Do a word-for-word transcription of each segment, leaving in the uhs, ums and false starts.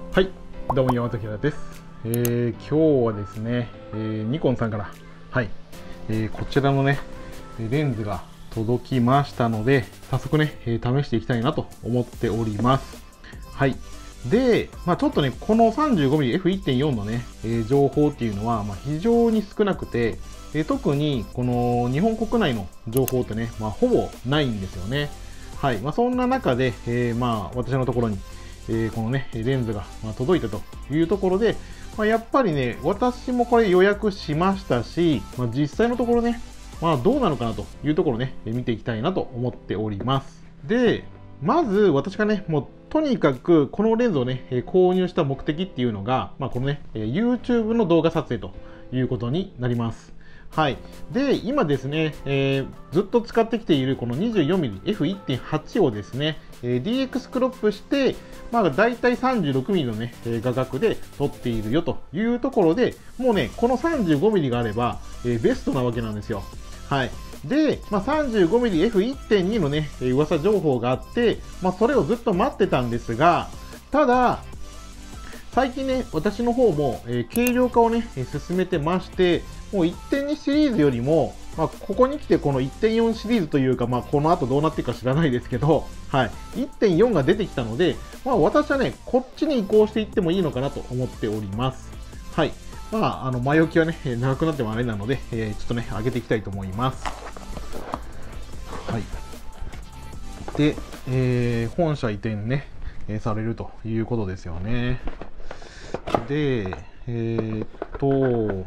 はい、どうも山崎平です。えー、今日はですね、えー、ニコンさんから、はい、えー、こちらのね、レンズが届きましたので、早速ね、えー、試していきたいなと思っております。はい。で、まあ、ちょっとね、この さんじゅうごミリエフいってんよん のね、えー、情報っていうのは、まあ、非常に少なくて、えー、特にこの日本国内の情報ってね、まあ、ほぼないんですよね。はい。まあ、そんな中で、えー、まあ、私のところに、えー、このね、レンズが届いたというところで、まあ、やっぱりね、私もこれ予約しましたし、まあ、実際のところね、まあ、どうなのかなというところね、見ていきたいなと思っております。で、まず私がね、もうとにかくこのレンズをね、購入した目的っていうのが、まあ、このね、YouTube の動画撮影ということになります。はい。で、今ですね、えー、ずっと使ってきているこの にじゅうよミリエフいってんはち をですね、えー、ディーエックス クロップして、まあ、だいたい さんじゅうろくミリ のね、画角で撮っているよというところで、もうね、この さんじゅうごミリ があれば、えー、ベストなわけなんですよ。はい。で、まあ、さんじゅうごミリエフいってんに のね、噂情報があって、まあ、それをずっと待ってたんですが、ただ、最近ね、私の方も、えー、軽量化をね、進めてまして、もう いってんに シリーズよりも、まあ、ここに来てこの いってんよん シリーズというか、まあ、この後どうなっていくか知らないですけど、はい、いってんよん が出てきたので、まあ、私はね、こっちに移行していってもいいのかなと思っております。はい。まあ、あの、前置きはね、長くなってもあれなので、えー、ちょっとね、上げていきたいと思います。はい。で、えー、本社移転ね、えー、されるということですよね。で、えー、っと、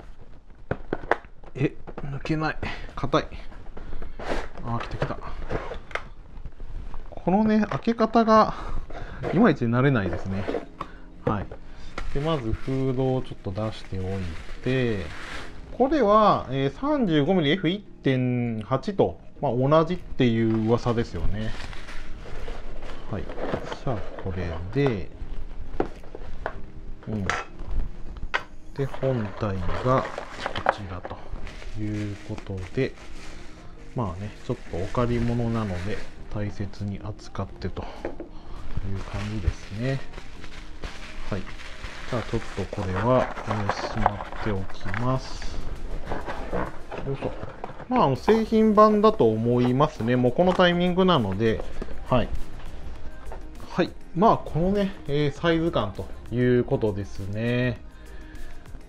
え、抜けない。硬い。あ、来た来た。このね、開け方が、いまいち慣れないですね。はい。で、まず、フードをちょっと出しておいて、これは、えー、さんじゅうごミリエフいってんはち と、まあ、同じっていう噂ですよね。はい。じゃあ、これで、うん。で、本体がこちらということで、まあね、ちょっとお借り物なので、大切に扱ってという感じですね。はい。じゃあ、ちょっとこれは、えー、しまっておきます。よいしょ。まあ、あの製品版だと思いますね。もうこのタイミングなので、はい。はい。まあ、このね、えー、サイズ感ということですね。うん。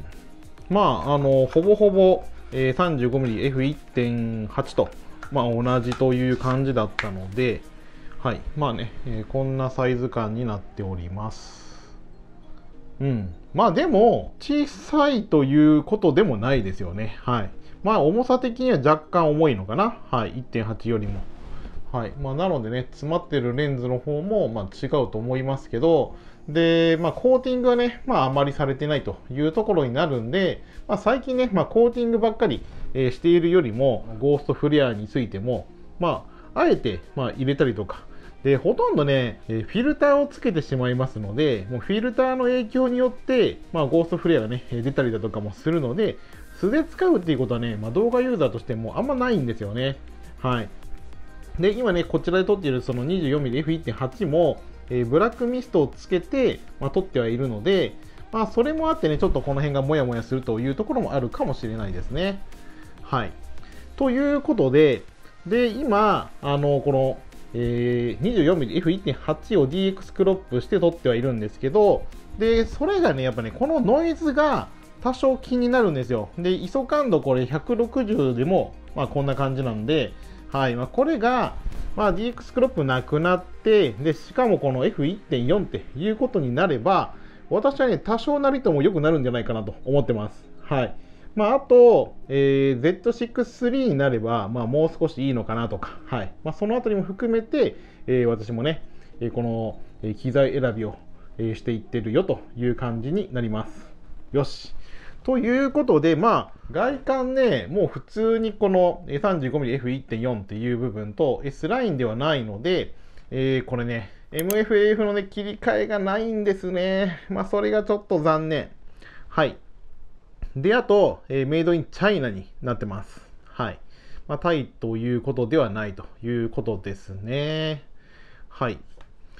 まあ、あの、ほぼほぼ、えー、さんじゅうごミリエフいってんはち と、まあ、同じという感じだったので、はい。まあね、えー、こんなサイズ感になっております。うん。まあでも、小さいということでもないですよね。はい。まあ、重さ的には若干重いのかな。はい。いってんはち よりも。はい。まあ、なのでね、詰まってるレンズの方も、まあ、違うと思いますけど、で、まあ、コーティングはね、まあ、あまりされてないというところになるんで、まあ、最近ね、まあ、コーティングばっかり、えー、しているよりも、ゴーストフレアについても、まあ、あえて、まあ、入れたりとか、で、ほとんどね、えー、フィルターをつけてしまいますので、もうフィルターの影響によって、まあ、ゴーストフレアがね、出たりだとかもするので、素で使うっていうことはね、まあ、動画ユーザーとしてもあんまないんですよね。はい。で、今ね、こちらで撮っているその にじゅうよミリエフいってんはち も、えー、ブラックミストをつけて、まあ、撮ってはいるので、まあ、それもあってね、ちょっとこの辺がモヤモヤするというところもあるかもしれないですね。はい。ということで、で、今、あの、この、えー、にじゅうよミリエフいってんはち を ディーエックス クロップして撮ってはいるんですけど、で、それがね、やっぱね、このノイズが多少気になるんですよ。で、アイエスオ 感度これひゃくろくじゅうでも、まあこんな感じなんで、はい。まあ、これが、まあ、ディーエックス クロップなくなって、で、しかもこの エフいってんよん っていうことになれば、私はね、多少なりとも良くなるんじゃないかなと思ってます。はい。まあ、あと、えー、ゼットシックススリー になれば、まあ、もう少しいいのかなとか、はい。まあ、そのあたりも含めて、えー、私もね、えー、この、えー、機材選びを、えー、していってるよという感じになります。よし。ということで、まあ、外観ね、もう普通にこの さんじゅうごミリエフいってんよん っていう部分と S ラインではないので、えー、これね、エムエフエーエフ のね、切り替えがないんですね。まあ、それがちょっと残念。はい。で、あと、えー、メイドインチャイナになってます。はい。まあ、タイということではないということですね。はい。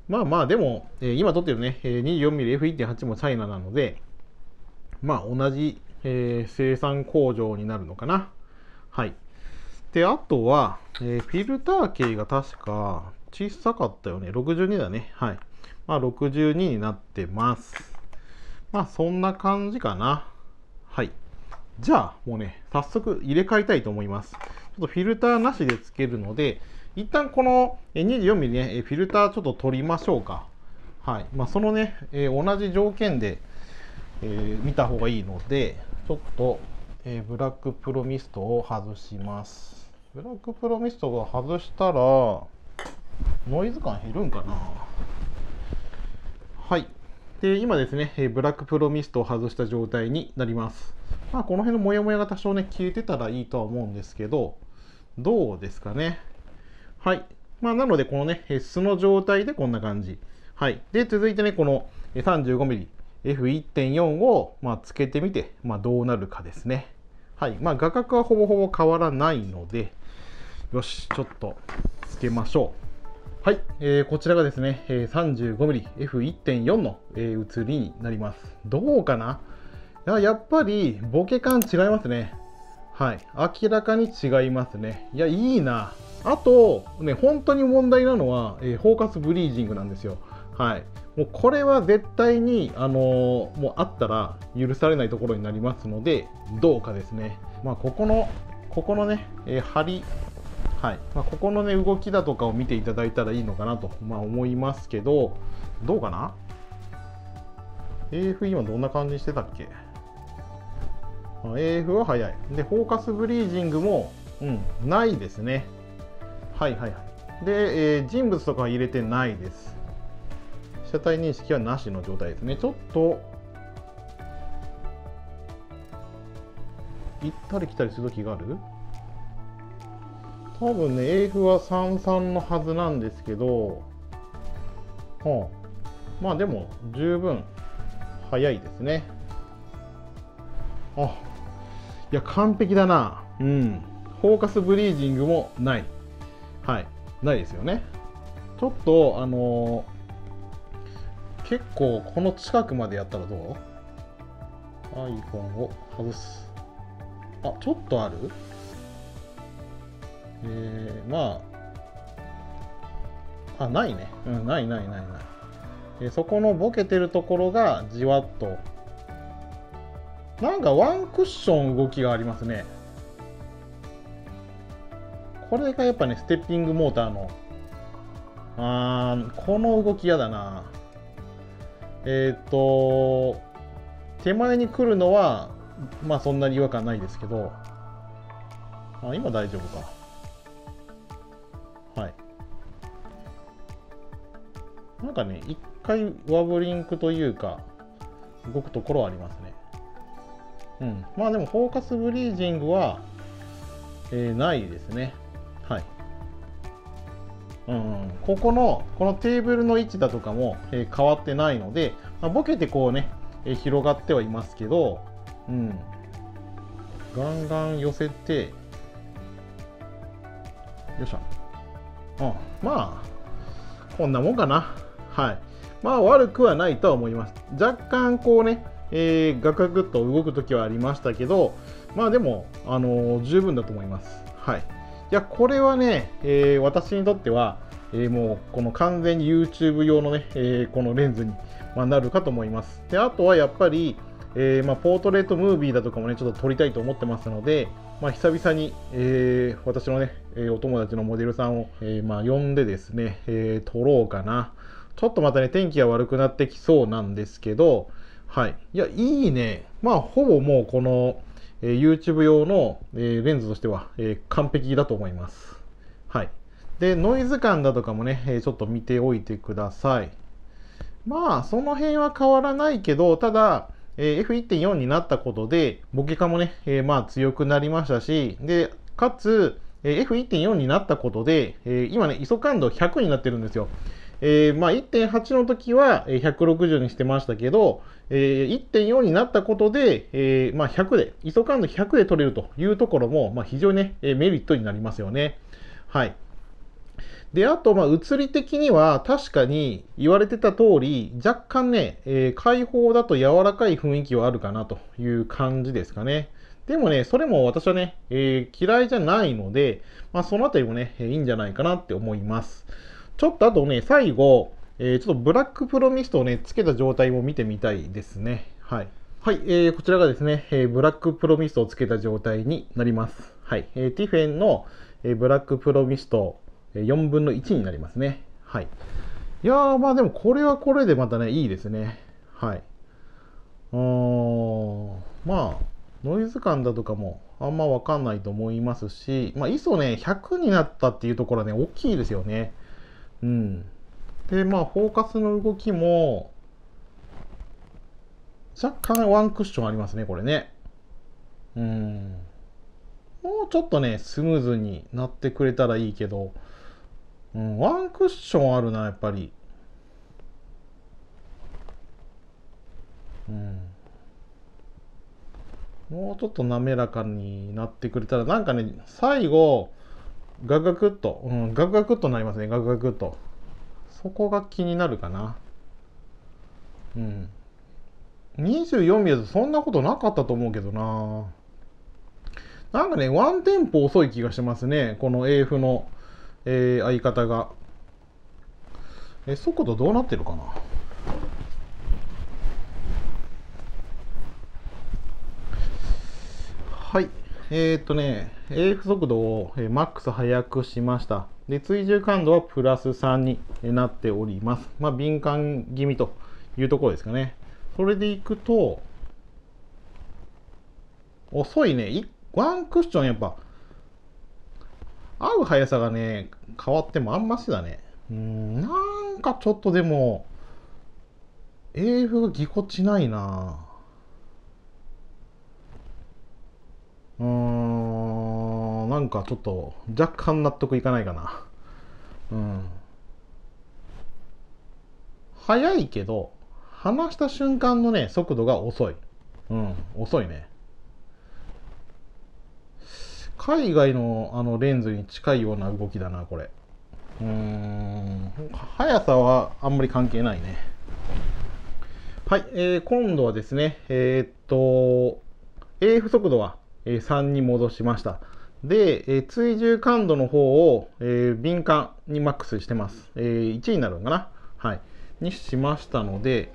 まあまあ、でも、えー今撮ってるね、えー にじゅうよんミリエフいってんはち もチャイナなので、まあ同じ、えー生産工場になるのかな。はい。で、あとは、えーフィルター径が確か小さかったよね。ろくじゅうにだね。はい。まあろくじゅうにになってます。まあそんな感じかな。はい。じゃあ、もうね、早速入れ替えたいと思います。ちょっとフィルターなしでつけるので、一旦この にじゅうよんミリ ね、フィルターちょっと取りましょうか。はい。まあ、そのね、えー同じ条件で、えー見た方がいいので、ちょっと、えーブラックプロミストを外します。ブラックプロミストが外したら、ノイズ感減るんかな。はい。で、今ですね、えーブラックプロミストを外した状態になります。まあ、この辺のモヤモヤが多少ね、消えてたらいいとは思うんですけど、どうですかね。はい。まあ、なので、このね、素の状態でこんな感じ。はい。で、続いてね、この さんじゅうごミリエフいってんよん を、まあ、つけてみて、まあ、どうなるかですね。はい。まあ、画角はほぼほぼ変わらないので、よし、ちょっとつけましょう。はい。えー、こちらがですね、えー さんじゅうごミリエフいってんよん の、えー、写りになります。どうかな。ややっぱり、ボケ感違いますね。はい。明らかに違いますね。いや、いいな。あと、ね、本当に問題なのは、えーフォーカスブリージングなんですよ。はい。もうこれは絶対に、あのーもうあったら許されないところになりますので、どうかですね。まあ、ここの、ここのね、えー、針、はい。まあ、ここのね、動きだとかを見ていただいたらいいのかなと、まあ、思いますけど、どうかな？ エーエフ 今どんな感じにしてたっけ？ エーエフ は早い。で、フォーカスブリージングも、うん、ないですね。はいはいはい。で、えー人物とかは入れてないです。車体認識はなしの状態ですね。ちょっと、行ったり来たりするときがある？多分ね、エーエフ はさんさんのはずなんですけど、はあ、まあでも、十分、早いですね。あ、いや、完璧だな。うん。フォーカスブリージングもない。はい。ないですよね。ちょっと、あのー結構この近くまでやったらどう？ アイコン を外す。あ、ちょっとある？えー、まあ、あ、ないね。うん、ないないないない。えーそこのボケてるところがじわっと。なんかワンクッション動きがありますね。これがやっぱね、ステッピングモーターの。あー、この動きやだな。えっ、と、手前に来るのは、まあそんなに違和感ないですけど、あ、今大丈夫か。はい。なんかね、一回ワブリンクというか、動くところはありますね。うん。まあでも、フォーカスブリージングは、えーないですね。はい。うんうん、ここの、このテーブルの位置だとかも、えー変わってないので、まあ、ボケてこうね、えー広がってはいますけど、うん。ガンガン寄せて、よいしょ。うん、まあ、こんなもんかな。はい。まあ、悪くはないとは思います。若干、こうね、えーガクガクっと動くときはありましたけど、まあでも、あのー十分だと思います。はい。いや、これはね、えー私にとっては、えーもう、この完全に YouTube 用のね、えーこのレンズに、まあ、なるかと思います。で、あとはやっぱり、えーまあ、ポートレートムービーだとかもね、ちょっと撮りたいと思ってますので、まあ、久々に、えー私のね、えーお友達のモデルさんを、えーまあ、呼んでですね、えー撮ろうかな。ちょっとまたね、天気が悪くなってきそうなんですけど、はい。いや、いいね。まあ、ほぼもうこの、えー YouTube 用の、えーレンズとしては、えー完璧だと思います。はい。で、ノイズ感だとかもね、えーちょっと見ておいてください。まあ、その辺は変わらないけど、ただ、えーエフいってんよん になったことで、ボケ感もね、えーまあ強くなりましたし、で、かつ、えーエフいってんよん になったことで、えー今ね、イソ感度ひゃくになってるんですよ。えーまあ、いってんはち の時はひゃくろくじゅうにしてましたけど、えーいってんよん になったことで、えーまあ、ひゃくで、イソ感度ひゃくで取れるというところも、まあ、非常にね、えーメリットになりますよね。はい。 で、あと、まあ、映り的には確かに言われてた通り、若干ね、えー、開放だと柔らかい雰囲気はあるかなという感じですかね。でもね、それも私はね、えー、嫌いじゃないので、まあ、そのあたりもね、いいんじゃないかなって思います。ちょっとあとね、最後、えー、ちょっとブラックプロミストをね、つけた状態も見てみたいですね。はい。はい、えー、こちらがですね、えー、ブラックプロミストをつけた状態になります。はい。えー、ティフェンの、えー、ブラックプロミストよんぶんのいちになりますね。はい。いやー、まあでもこれはこれでまたね、いいですね。はい。うーん、まあ、ノイズ感だとかもあんまわかんないと思いますし、まあ、アイエスオ ね、ひゃくになったっていうところはね、大きいですよね。うん。で、まあ、フォーカスの動きも、若干ワンクッションありますね、これね。うん。もうちょっとね、スムーズになってくれたらいいけど、うん、ワンクッションあるな、やっぱり。うん。もうちょっと滑らかになってくれたら、なんかね、最後、ガクガクっと、うん、ガクガクっとなりますね、ガクガクっと。そこが気になるかな。うん。にじゅうよんミリだとそんなことなかったと思うけどな。なんかね、ワンテンポ遅い気がしますね、この エーエフ の、えー、相方が。え、速度どうなってるかな。はい。えー、っとね、エーエフ 速度を、えー、マックス速くしました。で、追従感度はプラスさんになっております。まあ、敏感気味というところですかね。それでいくと、遅いね。ワンクッションやっぱ、合う速さがね、変わってもあんましだね。うん、なんかちょっとでも、エーエフ がぎこちないな。うーん、なんかちょっと若干納得いかないかな。うん。速いけど、離した瞬間のね、速度が遅い。うん、遅いね。海外のあのレンズに近いような動きだな、これ。うーん、速さはあんまり関係ないね。はい、えー、今度はですね、えー、っと、エーエフ 速度はさんに戻しました。で、えー、追従感度の方を、えー、敏感にマックスしてます。えー、いちになるのかな、はい。にしましたので、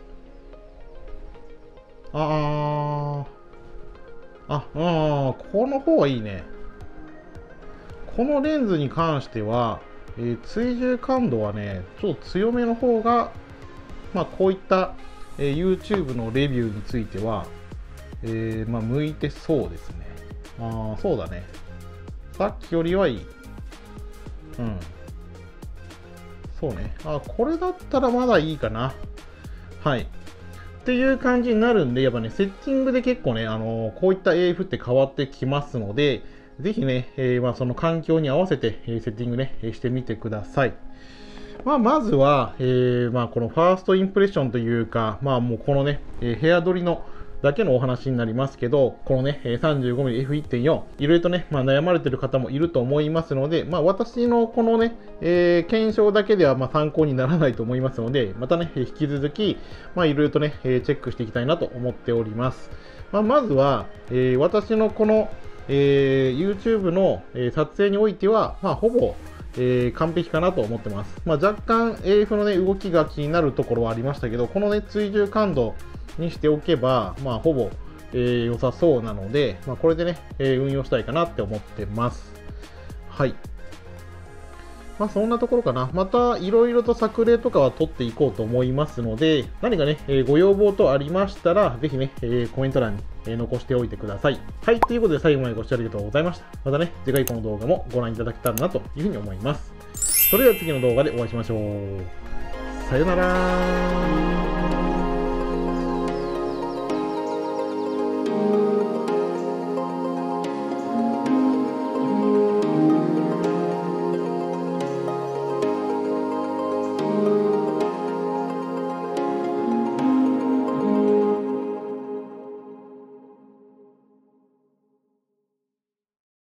あー、あ、あー、この方はいいね。このレンズに関しては、えー、追従感度はね、ちょっと強めの方が、まあ、こういった、えー、YouTube のレビューについては、えー、まあ、向いてそうですね。ああ、そうだね。さっきよりはいい。うん。そうね。あ、これだったらまだいいかな。はい。っていう感じになるんで、やっぱね、セッティングで結構ね、あのー、こういった エーエフ って変わってきますので、ぜひね、えー、まあ、その環境に合わせて、えー、セッティングね、してみてください。まあ、まずは、えー、まあ、このファーストインプレッションというか、まあ、もうこのね、えー、部屋撮りのだけのお話になりますけど、このね、さんじゅうごミリエフいってんよん、いろいろとね、まあ、悩まれている方もいると思いますので、まあ、私のこのね、えー、検証だけではまあ参考にならないと思いますので、またね、引き続き、まあ、いろいろとね、チェックしていきたいなと思っております。まあ、まずは、えー、私のこの、えー、YouTube の撮影においては、まあ、ほぼ、えー、完璧かなと思ってます。まあ、若干 エーエフ のね、動きが気になるところはありましたけど、このね、追従感度にしておけば、まあ、ほぼ、えー、良さそうなので、まあ、これでね、えー、運用したいかなって思ってます。はい。まあ、そんなところかな。また、いろいろと作例とかは取っていこうと思いますので、何かね、えー、ご要望とありましたら、ぜひね、えー、コメント欄に、えー、残しておいてください。はい。ということで、最後までご視聴ありがとうございました。またね、次回この動画もご覧いただけたらなというふうに思います。それでは次の動画でお会いしましょう。さよなら。